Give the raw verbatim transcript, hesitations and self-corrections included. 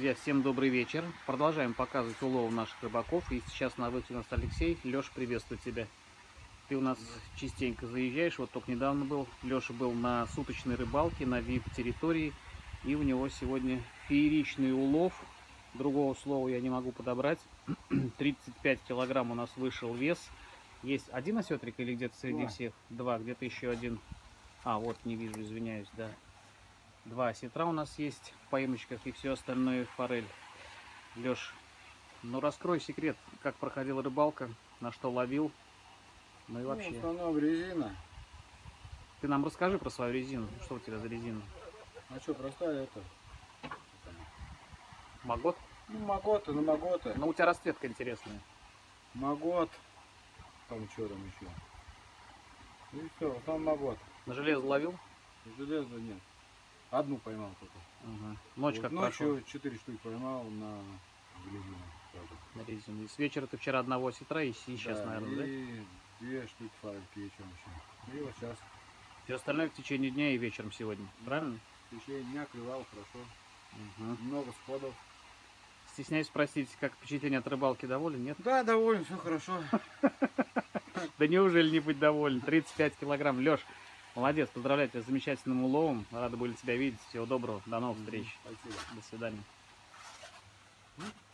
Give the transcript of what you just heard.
Друзья, всем добрый вечер. Продолжаем показывать улов наших рыбаков. И сейчас на выходе у нас Алексей. Леша, приветствую тебя. Ты у нас частенько заезжаешь. Вот только недавно был. Леша был на суточной рыбалке на ви ай пи-территории. И у него сегодня фееричный улов. Другого слова я не могу подобрать. тридцать пять килограмм у нас вышел вес. Есть один осетрик или где-то среди Два. всех? Два. Где-то еще один. А, вот, не вижу, извиняюсь, да. Два осетра у нас есть в поимочках и все остальное форель. Леш, ну раскрой секрет, как проходила рыбалка, на что ловил, ну и вообще. Ну, в основном резина. Ты нам расскажи про свою резину, что у тебя за резина? А что, простая это? Магот? Ну, магота, ну магота. Ну у тебя расцветка интересная. Магот. Там что там еще? И все, в основном магот. На железо ловил? Железа нет. Одну поймал только. Угу. Ночь Вот как прошла? ночью четыре штуки поймал на резину. На резину. И с вечера ты вчера одного осетра и сейчас, Да, наверное, и да? две штуки форельки вечером еще. И вот сейчас. Все остальное в течение дня и вечером сегодня, правильно? В течение дня клевал хорошо. Угу. Много сходов. Стесняюсь спросить, как впечатление от рыбалки, доволен, нет? Да, доволен, все хорошо. Да неужели не быть доволен? тридцать пять килограмм. Леш, молодец, поздравляю тебя с замечательным уловом. Рады были тебя видеть. Всего доброго. До новых встреч. Спасибо. До свидания.